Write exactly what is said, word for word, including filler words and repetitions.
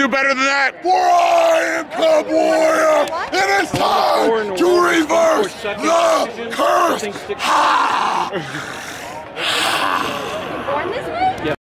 do better than that? For I am Cub Warrior. It is time to reverse the curse. Ha!